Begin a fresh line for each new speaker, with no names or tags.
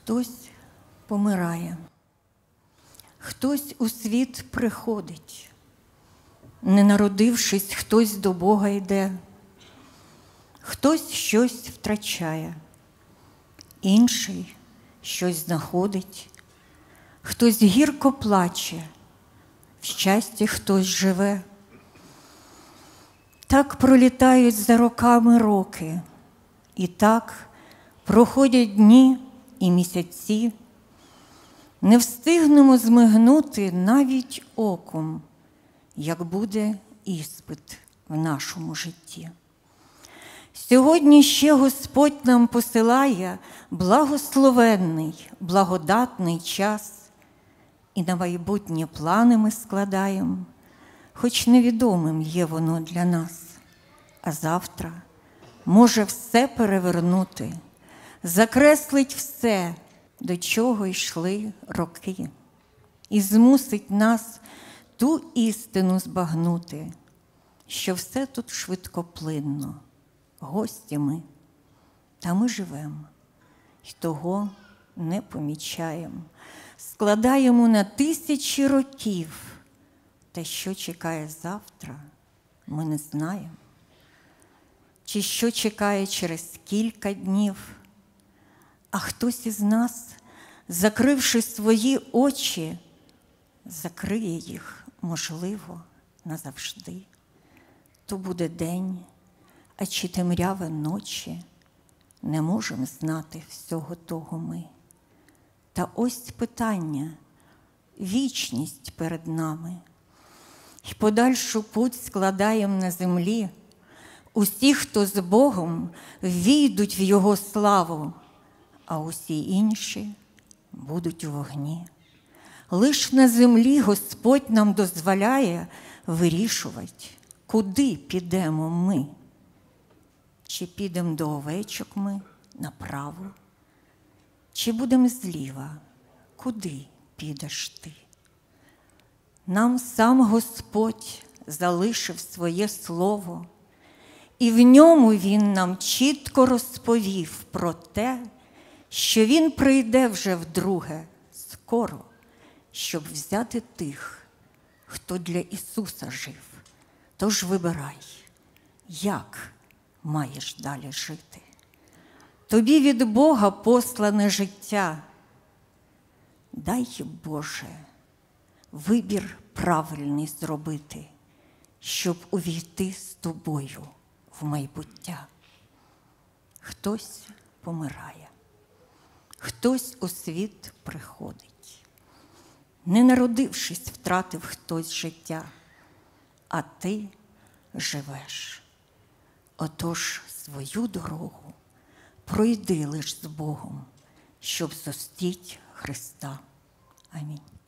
Хтось помирає, хтось у світ приходить, не народившись, хтось до Бога йде, хтось щось втрачає, інший щось знаходить, хтось гірко плаче, в щасті хтось живе. Так пролітають за роками роки, і так проходять дні і місяці. Не встигнемо змигнути навіть оком, як буде іспит в нашому житті. Сьогодні ще Господь нам посилає благословенний, благодатний час, і на майбутнє плани ми складаємо, хоч невідомим є воно для нас, а завтра може все перевернути, закреслить все, до чого йшли роки, і змусить нас ту істину збагнути, що все тут швидкоплинно, гості ми, та ми живемо, й того не помічаємо, складаємо на тисячі років, та що чекає завтра, ми не знаємо. Чи що чекає через кілька днів, а хтось із нас, закривши свої очі, закриє їх, можливо, назавжди. То буде день, а чи темряве ночі, не можемо знати всього того ми. Та ось питання, вічність перед нами, й подальшу путь складаєм на землі. Усі, хто з Богом, війдуть в Його славу, а усі інші будуть у вогні. Лиш на землі Господь нам дозволяє вирішувати, куди підемо ми. Чи підемо до овечок ми направо, чи будемо зліва, куди підеш ти. Нам сам Господь залишив своє слово, і в ньому Він нам чітко розповів про те, що Він прийде вже вдруге скоро, щоб взяти тих, хто для Ісуса жив. Тож вибирай, як маєш далі жити. Тобі від Бога послане життя. Дай, Боже, вибір правильний зробити, щоб увійти з Тобою в майбуття. Хтось помирає, хтось у світ приходить. Не народившись, втратив хтось життя, а ти живеш. Отож свою дорогу пройди лиш з Богом, щоб зустріть Христа. Амінь.